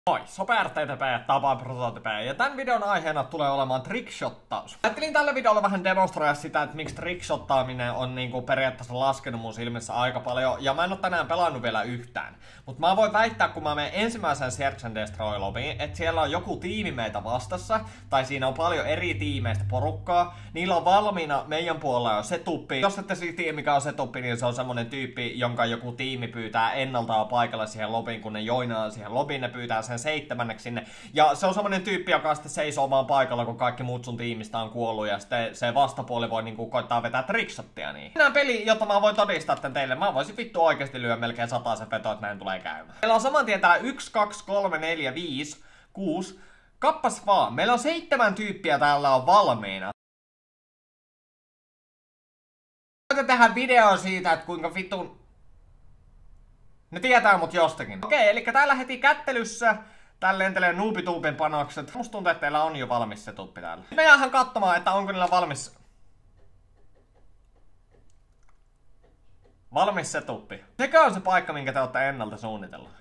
Moi, SoperTTP, Tapa ProtoTP, ja tämän videon aiheena tulee olemaan trickshottaus. Ajattelin tällä videolla vähän demonstroida sitä, että miksi trickshottaaminen on niinku periaatteessa laskenut mun silmissä aika paljon, ja mä en oo tänään pelannut vielä yhtään. Mut mä voin väittää, kun mä menen ensimmäisen Search and Destroy lobiin, että siellä on joku tiimi meitä vastassa, tai siinä on paljon eri tiimeistä porukkaa, niillä on valmiina meidän puolella jo setuppi. Jos ette siis tiedä mikä on setuppi, niin se on semmonen tyyppi, jonka joku tiimi pyytää ennalta paikalle siihen lobiin, kun ne joinaa siihen lobiin, ne pyytää sen 7 sinne. Ja se on semmonen tyyppi, joka sitten seisoo vaan paikalla, kun kaikki muut sun tiimistä on kuollut, ja sitten se vastapuoli voi niinku koittaa vetää trickshottia niin. Mennään peli, jotta mä voin todistaa tän teille. Mä voisin vittu oikeesti lyö melkein 100 se veto, että näin tulee käymään. Meillä on saman tien tää 1, 2, 3, 4, 5, 6. Kappas vaan. Meillä on 7 tyyppiä täällä on valmiina. Voitte tehdä video siitä, että kuinka vitun ne tietää mut jostakin. Okei, eli täällä heti kättelyssä täällä lentelee noobituubin panokset. Musta tuntuu, että teillä on jo valmis setuppi täällä. Me jäähän katsomaan, että onko niillä valmis setuppi. Sekö on se paikka, minkä te olette ennalta suunnitellut?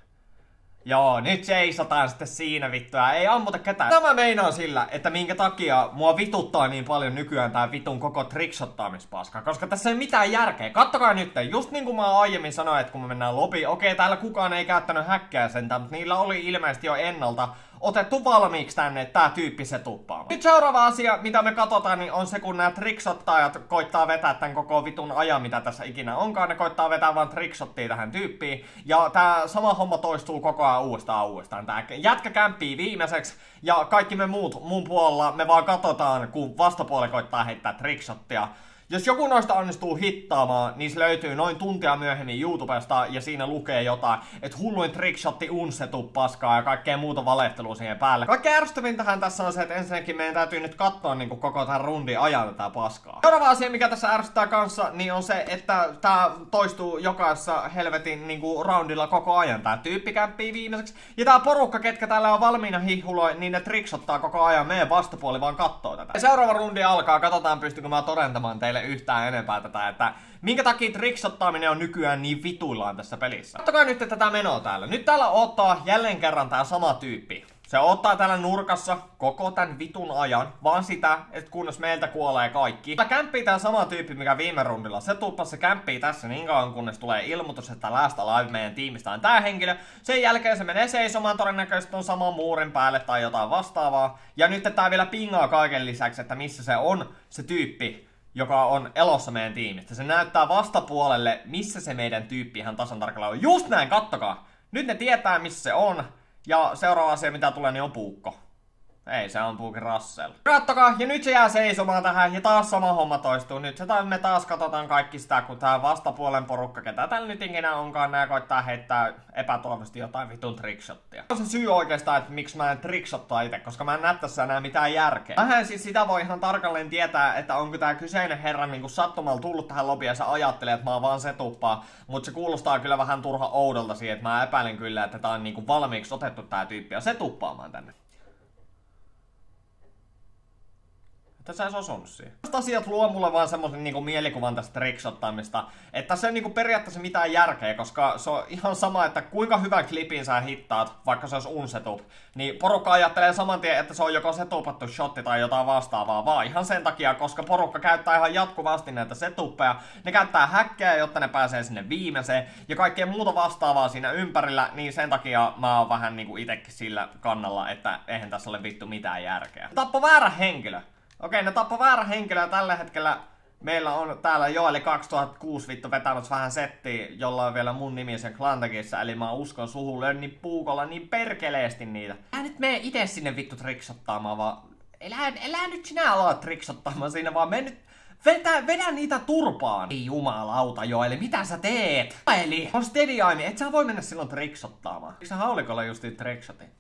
Joo, nyt seisotaan sitten siinä vittua. Ei ammuta ketään. Tämä meinaa sillä, että minkä takia mua vituttaa niin paljon nykyään tää vitun koko trickshottaamispaska. Koska tässä ei mitään järkeä. Kattokaa nyt, just niin kuin mä aiemmin sanoin, että kun me mennään lobiin. Okei, täällä kukaan ei käyttänyt häkkää sentään, mutta niillä oli ilmeisesti jo ennalta otettu valmiiksi tänne, että tää tyyppi se tuppaa. Nyt seuraava asia, mitä me katsotaan, niin on se, kun nämä trickshottajat koittaa vetää tän koko vitun ajan, mitä tässä ikinä onkaan. Ne koittaa vetää vaan trickshottia tähän tyyppiin. Ja tää sama homma toistuu koko ajan uudestaan. Tää jätkä kämppii viimeiseksi. Ja kaikki me muut mun puolella, me vaan katsotaan, kun vastapuoli koittaa heittää trickshottia. Jos joku noista onnistuu hittaamaan, niin se löytyy noin tuntia myöhemmin YouTubesta ja siinä lukee jotain, että hulluin trickshotti unsetu paskaa ja kaikkea muuta valehtelua siihen päälle. Kaikkein ärsyttävintähän tässä on se, että ensinnäkin meidän täytyy nyt katsoa niin koko tämän rundin ajan tätä paskaa. Seuraava asia, mikä tässä ärsyttää kanssa, niin on se, että tää toistuu jokaisessa helvetin niinku roundilla koko ajan. Tää tyyppi kämppii viimeiseksi. Ja tää porukka, ketkä täällä on valmiina hihuloi, niin ne trickshottaa koko ajan. Meidän vastapuoli vaan kattoo tätä. Ja seuraava rundi alkaa. Katsotaan, pystykö mä todentamaan teille yhtään enempää tätä, että minkä takia trickshottaaminen on nykyään niin vituillaan tässä pelissä. Katsokaa nyt tätä menoa täällä. Nyt täällä ottaa jälleen kerran tää sama tyyppi. Se ottaa täällä nurkassa koko tän vitun ajan, vaan sitä, että kunnes meiltä kuolee kaikki. Täällä kämppii tää sama tyyppi, mikä viime rundilla. Se tuppasi, se kämppii tässä niin kauan, kunnes tulee ilmoitus, että last alive meidän tiimistä on tää henkilö. Sen jälkeen se menee seisomaan todennäköisesti on saman muurin päälle tai jotain vastaavaa. Ja nyt tää vielä pingaa kaiken lisäksi, että missä se on se tyyppi, joka on elossa meidän tiimistä. Se näyttää vastapuolelle, missä se meidän tyyppi ihan tasan tarkalleen on. Just näin, kattokaa! Nyt ne tietää, missä se on. Ja seuraava asia, mitä tulee, niin on puukko. Ei, se ampuukin Russell. Kattokaa, ja nyt se jää seisomaan tähän, ja taas sama homma toistuu. Nyt me taas katsotaan kaikki sitä, kun tää vastapuolen porukka, ketä täällä nyt ikinä onkaan, nää koittaa heittää epätoivoisesti jotain vitun trickshottia. Se on se syy oikeastaan, että miksi mä en trickshottaa itse, koska mä en näe tässä enää mitään järkeä. Vähän siis sitä voi ihan tarkalleen tietää, että onko tää kyseinen herra niinku sattumalla tullut tähän lobiin ja se ajattelee, että mä oon vaan setuppaa. Mutta se kuulostaa kyllä vähän turha oudolta siihen, että mä epäilen kyllä, että tää on niinku valmiiksi otettu tää tyyppi ja setuppaamaan tänne. Että sä ees osunut siihen. Tästä asiat luo mulle vaan semmosen niinku mielikuvan tästä trickshottaamista, että tässä ei niinku periaatteessa mitään järkeä, koska se on ihan sama, että kuinka hyvän klipin sä hittaat, vaikka se olisi unsetup, niin porukka ajattelee saman tien, että se on joko setupattu shotti tai jotain vastaavaa, vaan ihan sen takia, koska porukka käyttää ihan jatkuvasti näitä setuppeja, ne käyttää häkkejä, jotta ne pääsee sinne viimeiseen, ja kaikkea muuta vastaavaa siinä ympärillä, niin sen takia mä oon vähän niinku itekin sillä kannalla, että eihän tässä ole vittu mitään järkeä. Tappo väärä henkilö. Okei, ne tappoi väärä henkilö ja tällä hetkellä meillä on täällä Joeli 2006 vittu vetänyt vähän settiä, jolla on vielä mun nimi sen klantakissä, eli mä uskon suhun lönni puukolla niin perkeleesti niitä. Älä nyt mene ite sinne vittu trickshottaamaan, vaan elää nyt sinä ala trickshottaamaan siinä, vaan me nyt vedä niitä turpaan. Ei jumalauta Joeli, mitä sä teet? Eli on steady aimi, et sä voi mennä silloin trickshottaamaan. Eikö sä haulikolla justiin trickshotin?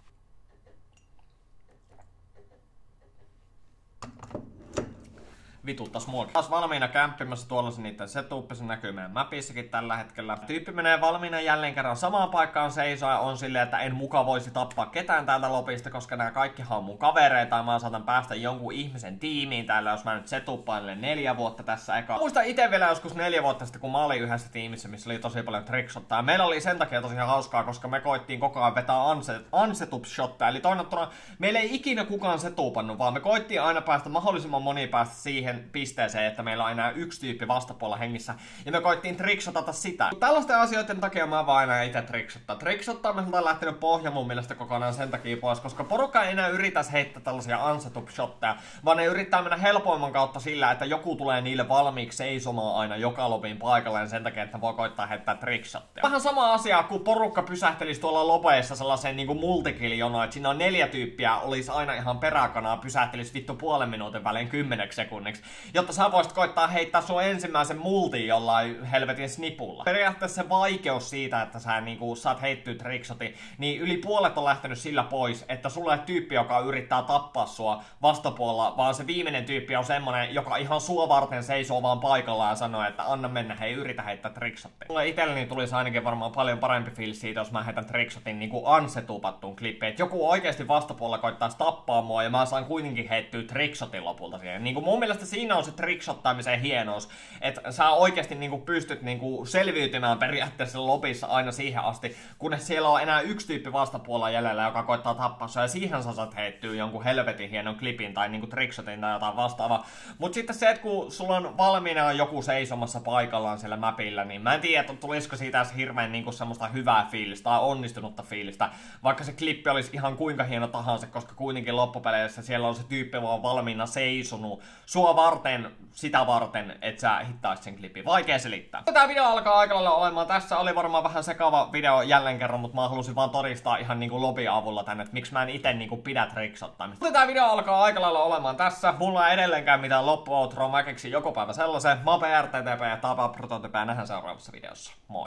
vituttas muakin. Taas valmiina kämppimässä tuolla se niitten setup, se näkyy meidän mapissakin tällä hetkellä. Tyyppi menee valmiina jälleen kerran samaan paikkaan seisoa ja on silleen, että en muka voisi tappaa ketään täältä lobista, koska nämä kaikkihan on mun kavereita ja mä saatan päästä jonkun ihmisen tiimiin täällä, jos mä nyt setuppailen 4 vuotta tässä eka. Muistan itse vielä joskus 4 vuotta sitten, kun mä olin yhdessä tiimissä, missä oli tosi paljon trickshottaa. Meillä oli sen takia tosi hauskaa, koska me koittiin koko ajan vetää unsetup-shottaa. Eli toivottuna meillä ei ikinä kukaan setupannut, vaan me koittiin aina päästä mahdollisimman moni päästä siihen pisteeseen, että meillä on enää yksi tyyppi vastapuolella hengissä. Ja me koittiin trickshotata sitä. Tällaisten asioiden takia mä vaan aina itse trickshottaa. Trickshottamista on lähtenyt pohja mun mielestä kokonaan sen takia pois, koska porukka ei enää yritäisi heittää tällaisia unsetup-shotteja, vaan ne yrittää mennä helpoimman kautta sillä, että joku tulee niille valmiiksi seisomaan aina joka lobin paikalle sen takia, että voi koittaa heittää trickshotteja. Vähän sama asia, kun porukka pysähtelisi tuolla lobeissa sellaiseen niinku multikill-jonoon, että siinä on 4 tyyppiä, olisi aina ihan peräkanaa, pysähtelisi vittu puolen minuutin välein 10 sekunniksi, jotta sä voisit koittaa heittää sun ensimmäisen multin jollain helvetin snipulla. Periaatteessa se vaikeus siitä, että sä niinku saat heittyä trickshotin, niin yli puolet on lähtenyt sillä pois, että sulla ei tyyppi, joka yrittää tappaa sua vastapuolella, vaan se viimeinen tyyppi on semmonen, joka ihan sua varten seisoo vaan paikalla ja sanoo, että anna mennä, hei yritä heittää trickshottia. Mulle itselleni tulisi ainakin varmaan paljon parempi fiilis siitä, jos mä heitän trickshotin niinku unsetupattuun klippiin. Että joku oikeesti vastapuolella koittaisi tappaa mua ja mä saan kuitenkin heittyä trickshotin lopulta siihen. Niinku mun mielestä siinä on se trickshottamisen hienous, että sä oikeesti niinku pystyt niinku selviytymään periaatteessa lobissa aina siihen asti, kunnes siellä on enää yksi tyyppi vastapuolella jäljellä, joka koittaa tappaa sua ja siihen sä saat heittyä jonkun helvetin hienon klipin tai niinku trickshotin tai jotain vastaavaa. Mut sitten se, että kun sulla on valmiina joku seisomassa paikallaan siellä mapilla, niin mä en tiedä, että tulisiko siitä edes hirveän niinku semmoista hyvää fiilistä tai onnistunutta fiilistä, vaikka se klippi olisi ihan kuinka hieno tahansa, koska kuitenkin loppupeleissä siellä on se tyyppi vaan valmiina seisonut sua varten, sitä varten, että sä hittaisit sen klipin. Vaikea selittää. Tää video alkaa aika lailla olemaan. Tässä oli varmaan vähän sekava video jälleen kerran, mutta mä halusin vaan todistaa ihan niinku lobin avulla tänne, että miksi mä en ite niinku pidä trickshottaamista. Tää video alkaa aika lailla olemaan tässä. Mulla ei edelleenkään mitään loppuoutroa, mä keksin joku päivä sellaisen. Mä oon PRTTP ja Tapa Prototype ja nähdään seuraavassa videossa. Moi!